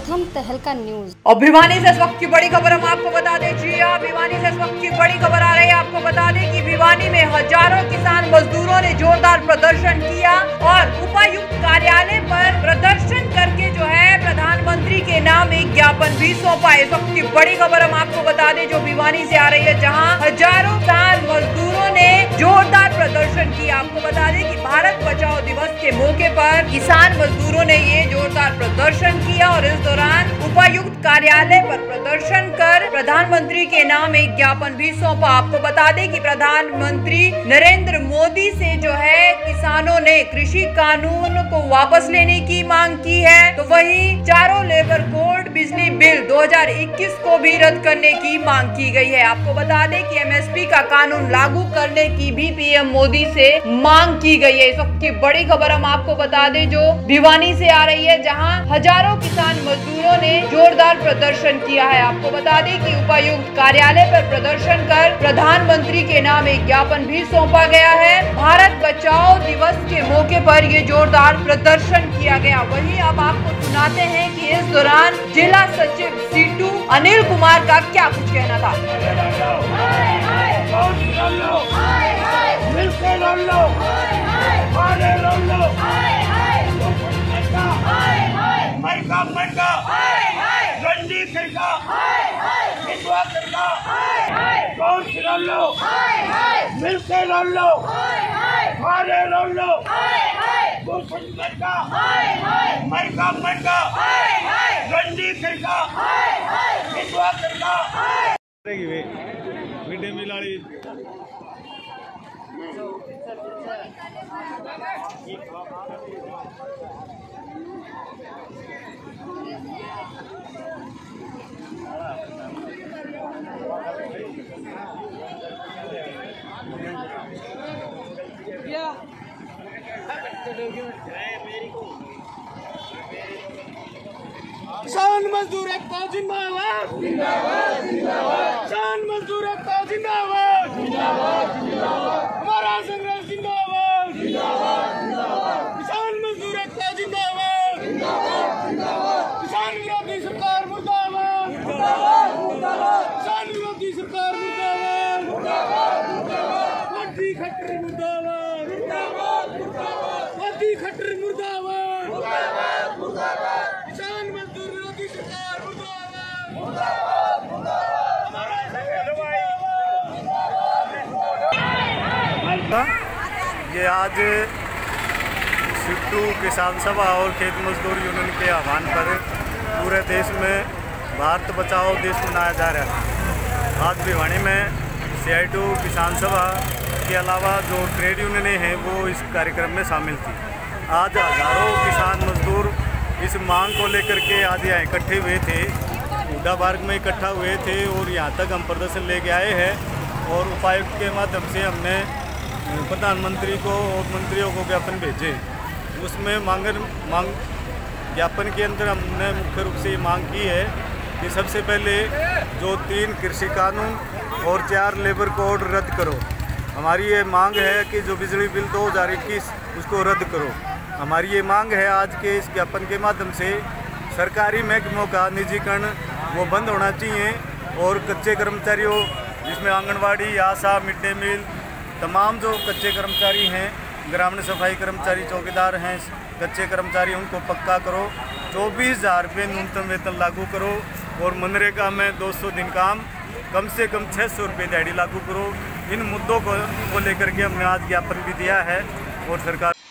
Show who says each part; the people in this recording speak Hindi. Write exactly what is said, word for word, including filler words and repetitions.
Speaker 1: प्रथम तहलका न्यूज।
Speaker 2: और भिवानी से इस वक्त की बड़ी खबर हम आपको बता दें। जी हाँ, भिवानी से इस वक्त की बड़ी खबर आ रही है। आपको बता दें कि भिवानी में हजारों किसान मजदूरों ने जोरदार प्रदर्शन किया और उपायुक्त कार्यालय पर प्रदर्शन करके जो है प्रधानमंत्री के नाम एक ज्ञापन भी सौंपा। इस वक्त की बड़ी खबर हम आपको बता दें जो भिवानी से आ रही है, जहाँ हजारों किसान मजदूरों ने जोरदार प्रदर्शन किया। आपको बता दें कि भारत बचाओ दिवस के मौके पर किसान मजदूरों ने ये जोरदार प्रदर्शन किया और इस दौरान उपायुक्त कार्यालय पर प्रदर्शन कर प्रधानमंत्री के नाम एक ज्ञापन भी सौंपा। आपको बता दें कि प्रधानमंत्री नरेंद्र मोदी से जो है किसानों ने कृषि कानून को वापस लेने की मांग की है, तो वहीं चारों लेबर कोड बिजली बिल दो हज़ार इक्कीस को भी रद्द करने की मांग की गई है। आपको बता दें कि एमएसपी का कानून लागू करने की भी पीएम मोदी से मांग की गई है। इस वक्त की बड़ी खबर हम आपको बता दें जो भिवानी से आ रही है, जहां हजारों किसान मजदूरों ने जोरदार प्रदर्शन किया है। आपको बता दें कि उपायुक्त कार्यालय पर प्रदर्शन कर प्रधानमंत्री के नाम एक ज्ञापन भी सौंपा गया है। भारत बचाओ दिवस के मौके पर ये जोरदार प्रदर्शन किया गया। वहीं अब आपको सुनाते हैं कि इस दौरान जिला सचिव सीटू अनिल कुमार का क्या कुछ कहना था।
Speaker 3: मरका मरका रंडी फिरका हिंदुआ फिरका कौन सी लो मिलके लो मारे लो मरका मरका मरका रंडी फिरका हिंदुआ फिरका मिड डे मील वाली किसान मजदूर एकता जिंदाबाद जिंदाबाद जिंदाबाद किसान मजदूर एकता जिंदाबाद जिंदाबाद जिंदाबाद हमारा संघर्ष जिंदाबाद जिंदाबाद जिंदाबाद किसान मजदूर एकता जिंदाबाद जिंदाबाद जिंदाबाद किसान विरोधी सरकार मुर्दाबाद मुर्दाबाद मुर्दाबाद किसान विरोधी सरकार मुर्दाबाद मुर्दाबाद मुर्दाबाद मोदी खट्टर मुर्दाबाद मुर्दाबाद मुर्दाबाद मोदी खट्टर मुर्दाबाद मुर्दाबाद मुर्दाबाद किसान मजदूर विरोधी सरकार मुर्दाबाद मुर्दाबाद मुर्दाबाद हमारा
Speaker 4: ये आज सिट्टू किसान सभा और खेत मजदूर यूनियन के आह्वान पर पूरे देश में भारत बचाओ दिवस मनाया जा रहा है। आज भिवानी में सीआईटू किसान सभा के अलावा जो ट्रेड यूनियनें हैं वो इस कार्यक्रम में शामिल थी। आज हजारों किसान मजदूर इस मांग को लेकर के आज यहाँ इकट्ठे हुए थे, हुड्डा पार्क में इकट्ठा हुए थे और यहाँ तक हम प्रदर्शन लेके आए हैं और उपायुक्त के माध्यम से हमने प्रधानमंत्री को और मंत्रियों को ज्ञापन भेजे। उसमें मांग मांग ज्ञापन के अंदर हमने मुख्य रूप से ये मांग की है कि सबसे पहले जो तीन कृषि कानून और चार लेबर कोड रद्द करो। हमारी ये मांग है कि जो बिजली बिल दो हज़ार इक्कीस उसको रद्द करो। हमारी ये मांग है आज के इस ज्ञापन के माध्यम से सरकारी महकमों का निजीकरण वो बंद होना चाहिए और कच्चे कर्मचारियों जिसमें anganwadi, ASHA, mid day meal, तमाम जो कच्चे कर्मचारी हैं, ग्रामीण सफाई कर्मचारी, चौकीदार हैं, कच्चे कर्मचारी, उनको पक्का करो। चौबीस हज़ार रुपये न्यूनतम वेतन लागू करो और मनरेगा में दो सौ दिन काम, कम से कम छः सौ रुपये दिहाड़ी लागू करो। इन मुद्दों को, को लेकर के हमने आज ज्ञापन भी दिया है और सरकार